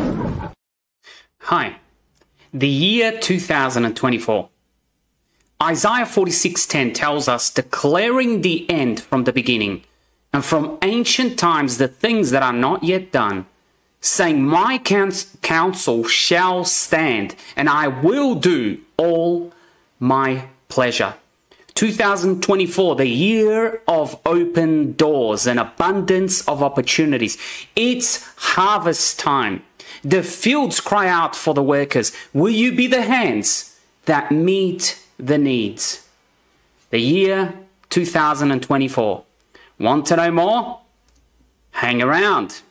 Hi. The year 2024. Isaiah 46:10 tells us, declaring the end from the beginning, and from ancient times the things that are not yet done, saying, my counsel shall stand, and I will do all my pleasure. 2024, the year of open doors and abundance of opportunities. It's harvest time. The fields cry out for the workers. Will you be the hands that meet the needs? The year 2024. Want to know more? Hang around.